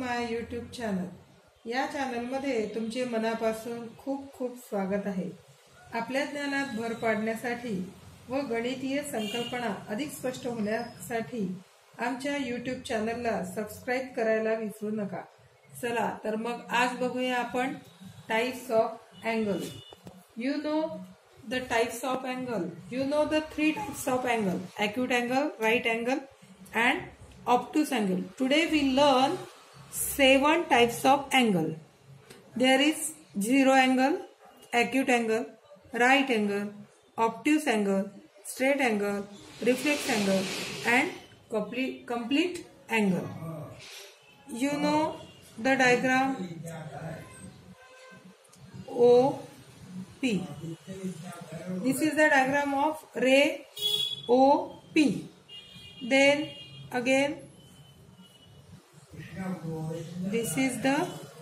माय YouTube channel. या चॅनलमध्ये तुमचे मनापासून खूप खूप स्वागत आहे। आपल्या ज्ञानात भर पाडण्यासाठी व गणितीय संकल्पना अधिक स्पष्ट होण्यासाठी आमच्या यूट्यूब चॅनलला सबस्क्राइब करायला विसरू नका। चला तर मग आज बघूया आपण types of angle. You know the types of angle. You know the three types of angle: acute angle, right angle and obtuse angle. Today we learn 7 types of angle. There is zero angle, acute angle, right angle, obtuse angle, straight angle, reflex angle and complete angle. You know the diagram OP. This is the diagram of ray OP. Then again this is the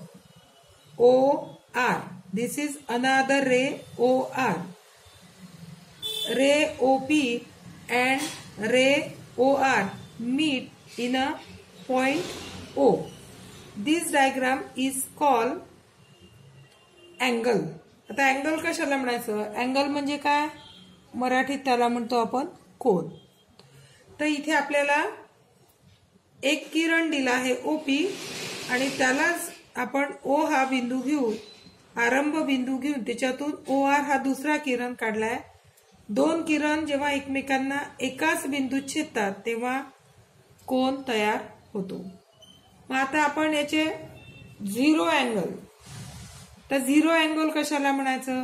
OR. This is another ray OR. Ray OP and ray OR meet in a point O. This diagram is called angle. आता angle कशाला म्हणायचं? Angle म्हणजे काय? मराठीत त्याला म्हणतो आपण कोन। तर इथे आपल्याला एक किरण दिला आहे ओपी आणि त्यालाच आपण ओ हा बिंदू घेऊन आरंभ बिंदू घेऊन त्याच्यातून ओ आर हा दुसरा किरण काढलाय। दोन किरण जेव्हा एकमेकांना एकाच बिंदूत छेदतात तेव्हा कोन तयार होतो। मग आता आपण याचे झिरो अँगल, तर झिरो अँगल कशाला म्हणायचं?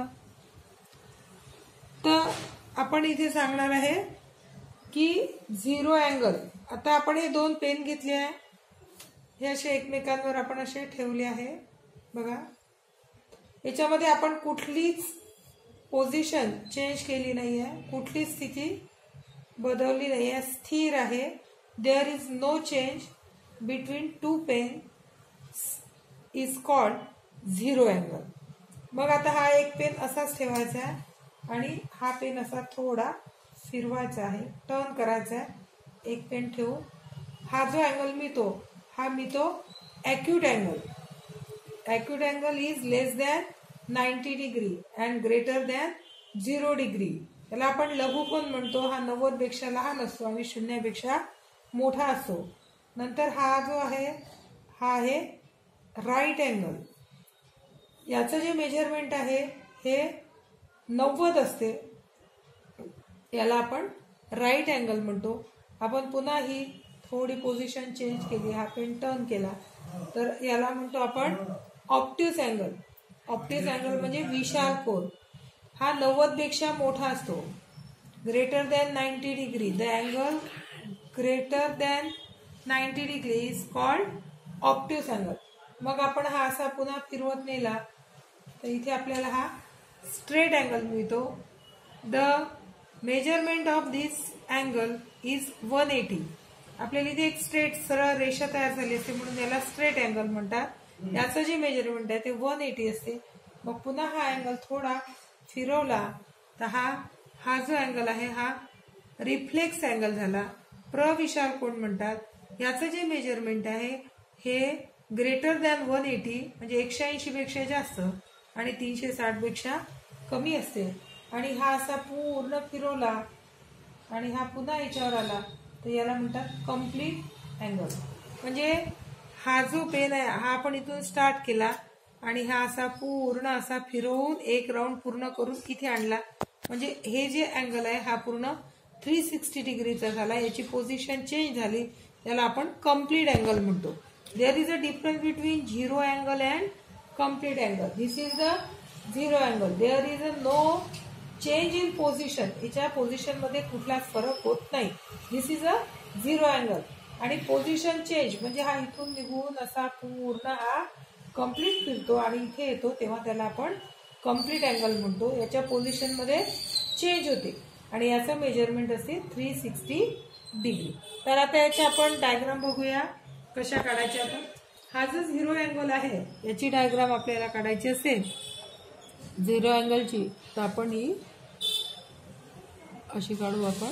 तर आपण इथे सांगणार आहे की झिरो अँगल, आता आपण हे दोन पेन घेतले आहे, हे असे एकमेकांवर आपण असे ठेवले आहे बघा। याच्यामध्ये आपण कुठलीच पोझिशन चेंज केली नाही आहे, कुठलीच स्थिती बदलली नाही आहे, स्थिर आहे। There is no change between two pen is called zero angle. मग आता हा एक पेन असाच ठेवायचा आहे आणि हा पेन असा थोडा फिरवायचा आहे, टर्न करायचा आहे। एक पेन ठेवू, हा जो अँगल मिळतो हा मिळतो acute angle. Acute angle is less than 90 degree and greater than 0 degree. त्याला आपण लघुकोन म्हणतो। हा 90 पेक्षा लहान असतो आणि 0 पेक्षा मोठा असतो। नंतर हा जो आहे हा आहे राईट अँगल। याचं जे मेजरमेंट आहे हे 90 असते, याला आपण राईट अँगल म्हणतो। आपण पुन्हा ही थोडी पोझिशन चेंज केली, हा पेन टर्न केला, तर याला म्हणतो आपण ऑब्ट्यूस अँगल। ऑब्ट्यूस अँगल म्हणजे विशाल कोन। हा 90 पेक्षा मोठा असतो, greater than 90 degree. The angle greater than 90 degree is called obtuse angle. मग आपण हा असा पुन्हा फिरवत नेला तर इथे आपल्याला हा स्ट्रेट अँगल मिळतो। The measurement of this angle is 180। आपल्याला इथे एक स्ट्रेट सरळ रेषा तयार झाली असते म्हणून याला स्ट्रेट अँगल म्हणतात। याचं जे मेजरमेंट आहे ते 180 असते। मग पुन्हा हा अँगल थोडा फिरवला तर हा जो अँगल आहे हा रिफ्लेक्स अँगल झाला, प्रविशाल कोन म्हणतात। याचं जे मेजरमेंट आहे हे ग्रेटर दॅन 180 म्हणजे 180 पेक्षा जास्त आणि 360 पेक्षा कमी असते। आणि हा असा पूर्ण फिरवला आणि हा पुन्हा याच्यावर आला तर याला म्हणतात कम्प्लीट अँगल। म्हणजे हा जो पेन आहे हा आपण इथून स्टार्ट केला आणि हा असा पूर्ण असा फिरवून एक राऊंड पूर्ण करून इथे आणला, म्हणजे हे जे अँगल आहे हा पूर्ण 360 डिग्रीचा झाला। याची पोझिशन चेंज झाली, त्याला आपण कम्प्लीट अँगल म्हणतो। There is a difference between zero angle and complete angle. This is the zero angle. There is a no change in position. याच्या पोझिशन मध्ये कुठलाच फरक होत नाही। This is a zero angle. आणि पोझिशन चेंज म्हणजे हा इथून निघून असा पूर्ण हा कम्प्लीट फिरतो आणि इथे येतो तेव्हा त्याला आपण कम्प्लीट अँगल म्हणतो। याच्या पोझिशन मध्ये चेंज होते आणि याचं मेजरमेंट असते 360 डिग्री। तर आता याचे आपण डायग्राम बघूया कशा काढायच्या। आपण हा जो झिरो अँगल आहे याची डायग्राम आपल्याला काढायची असेल झिरो अँगलची तर आपण ही अशी काढू आपण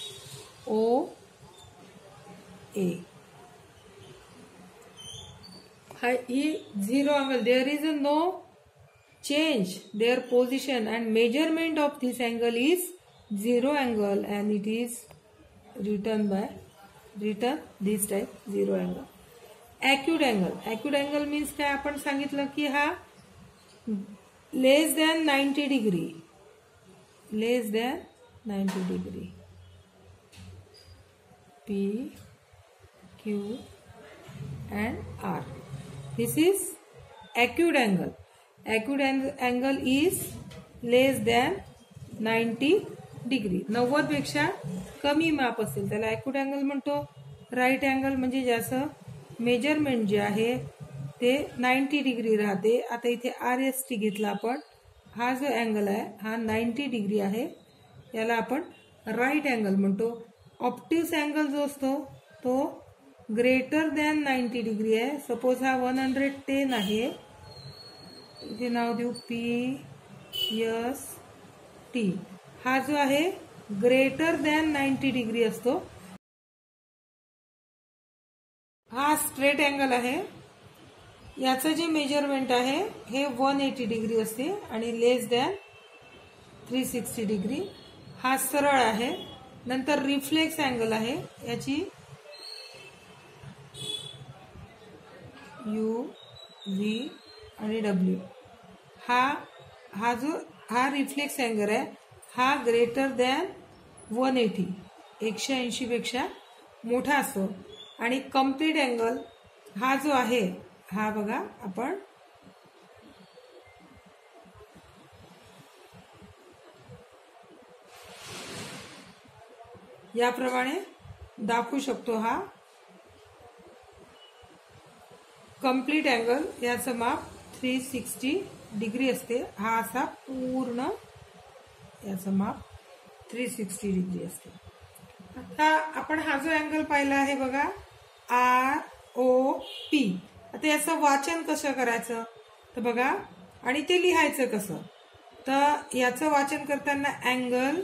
ओ ए। ही zero angle, there is no change their position and measurement of this angle is zero angle and it is written this type zero angle. Acute angle means काय आपण सांगितलं की हा less than 90 degree P, Q and R. This is acute angle. Acute angle is less than 90 degree. 90 पेक्षा कमी माप असेल त्याला acute angle म्हणतो. राईट अँगल म्हणजे ज्याचं मेजरमेंट जे आहे ते 90 डिग्री राहते. आता इथे RST घेतला आपण. हा जो अँगल आहे हा 90 डिग्री आहे, याला आपण राईट अँगल म्हणतो. ऑप्टिव्स अँगल जो असतो तो ग्रेटर दॅन 90 डिग्री आहे. सपोज हा 110 आहे, इथे नाव देऊ PST. हा जो आहे ग्रेटर दॅन 90 डिग्री असतो. हा स्ट्रेट अँगल आहे, याचं जे मेजरमेंट आहे हे 180 डिग्री असते आणि लेस दॅन 360 डिग्री. हा सरळ आहे. नंतर रिफ्लेक्स अँगल आहे, याची U, V आणि W. हा रिफ्लेक्स अँगल आहे, हा ग्रेटर दॅन 180 180 पेक्षा मोठा असतो. आणि कम्प्लीट अँगल हा जो आहे हा बघा आपण याप्रमाणे दाखवू शकतो. हा कम्प्लीट अँगल, याचं माप 360 डिग्री असते. हा असा पूर्ण याचं माप 360 डिग्री असते. आता आपण हा जो अँगल पाहिला आहे बघा ROP. आता याचं वाचन कसं करायचं तर बघा, आणि ते लिहायचं कसं तर याचं वाचन करताना अँगल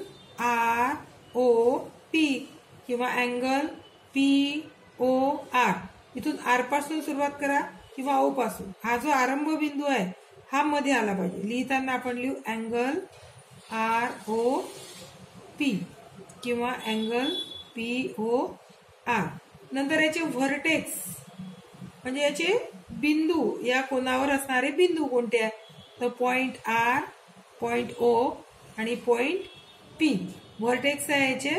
ROP किंवा अँगल POR. इथून R पासून सुरुवात करा किंवा O पासून. हा जो आरंभ बिंदू आहे हा मध्ये आला पाहिजे. लिहिताना आपण लिहू अँगल ROP किंवा अँगल POR. नंतर याचे व्हर्टेक्स म्हणजे याचे बिंदू, या कोणावर असणारे बिंदू कोणते आहेत तर पॉइंट R, पॉइंट O आणि पॉइंट P. व्हर्टेक्स आहे याचे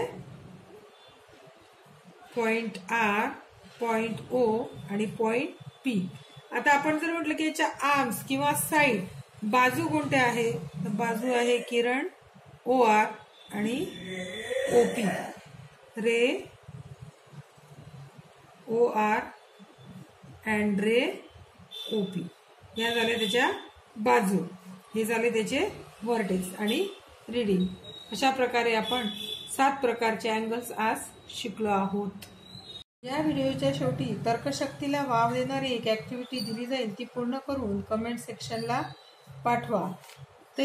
पॉइंट R, पॉइंट O आणि पॉइंट P. आता आपण जर म्हटलं की याच्या आर्म्स किंवा साइड बाजू कोणत्या आहे तर बाजू आहे किरण OR आणि OP. Ray OR and ray OP. या झाल्या त्याच्या बाजू, हे झाले त्याचे व्हर्टेक्स आणि रीडिंग. अशा प्रकारे आपण 7 प्रकारचे अँगल्स आज शिकलो आहोत. या व्हिडिओच्या शेवटी तर्कशक्तीला वाव देणारी एक ऍक्टिव्हिटी दिली जाईल, ती पूर्ण करून कमेंट सेक्शनला पाठवा. तर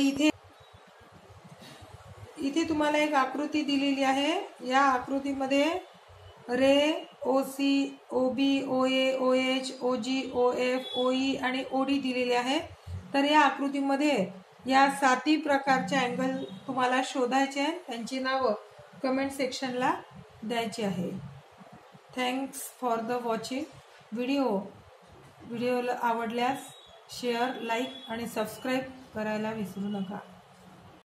इथे तुम्हाला एक आकृती दिलेली आहे. या आकृतीमध्ये रे, OC, OB, OA, OH, OG, OF, OE आणि OD दिलेले आहे. तर या आकृतीमध्ये या 7 प्रकारचे अँगल तुम्हाला शोधायचे आहेत. त्यांची नावं कमेंट सेक्शनला द्यायची आहे. Thanks for the watching. व्हिडिओला आवडल्यास शेअर, लाईक आणि सबस्क्राईब करायला विसरू नका.